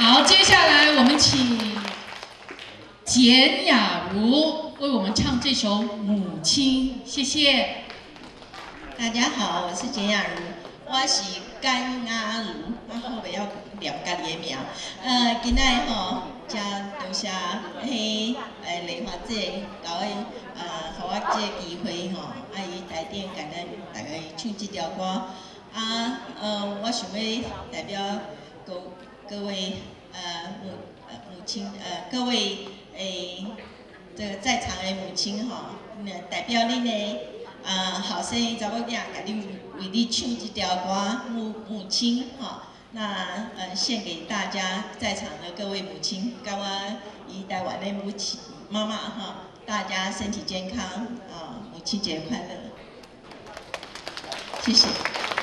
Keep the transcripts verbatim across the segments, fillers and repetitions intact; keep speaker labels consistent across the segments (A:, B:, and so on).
A: 好，接下来我们请简雅茹为我们唱这首《母亲》，谢谢。
B: 大家好，我是简雅茹，我是简雅茹，我好袂晓念家己的名。呃，今仔吼，真多谢迄诶丽华姐，甲我呃，互我这个机会吼，啊伊台顶甲咱大家唱这条歌。啊，呃，我想要代表各各位呃母呃母亲呃各位诶这个在场的母亲吼，代表恁的。 呃，后生查某囝，甲你为你唱这条歌《母母亲》吼，那呃献给大家在场的各位母亲，甲我以台湾的母亲妈妈哈，大家身体健康啊，母亲节快乐，谢谢。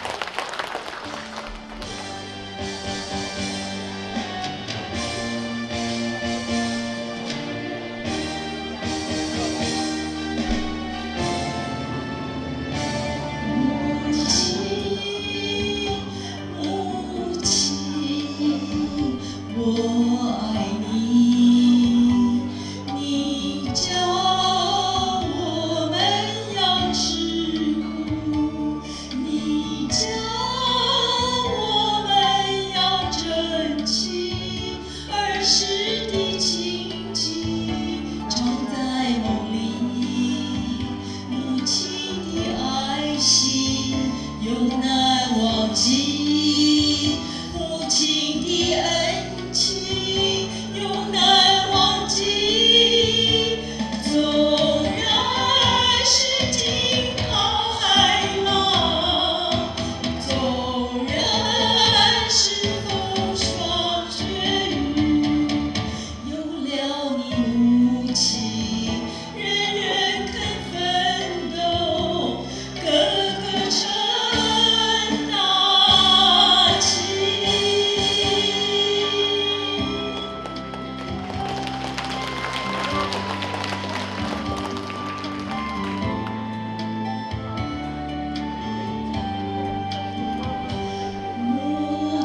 B: 我爱你，你教我们要吃苦，你教我们要珍惜儿时的情景，常在梦里，母亲的爱心永难忘记，母亲的恩。 永难忘记，纵然是惊涛骇浪，纵然是风霜雪雨，有了你母亲，人人肯奋斗，个个成大器。 母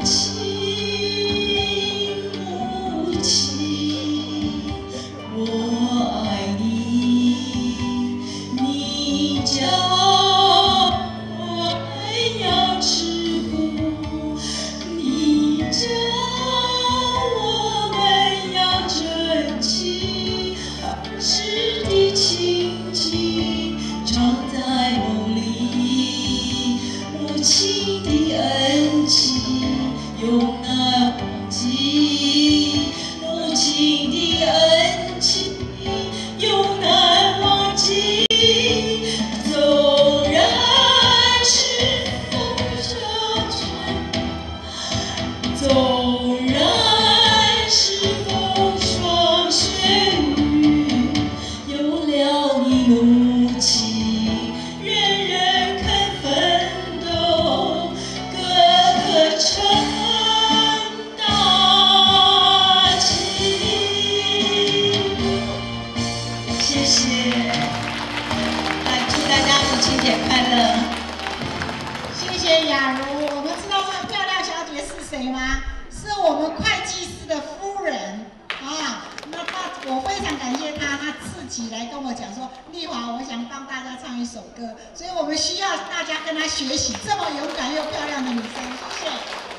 B: 亲，母亲，我爱你，你教我们要吃苦，你教我们要珍惜儿时的情景，常在梦里，母亲的恩情。 永难忘记母亲的恩情，永难忘记。纵然是风霜雪，纵然是风霜雪雨，有了你母亲，人人肯奋斗，个个成。 谢谢，来祝大家母亲节快乐！
C: 谢谢雅茹。我们知道这个漂亮小姐是谁吗？是我们会计师的夫人啊。那她，我非常感谢她，她自己来跟我讲说，丽华，我想帮大家唱一首歌，所以我们需要大家跟她学习，这么勇敢又漂亮的女生，谢谢。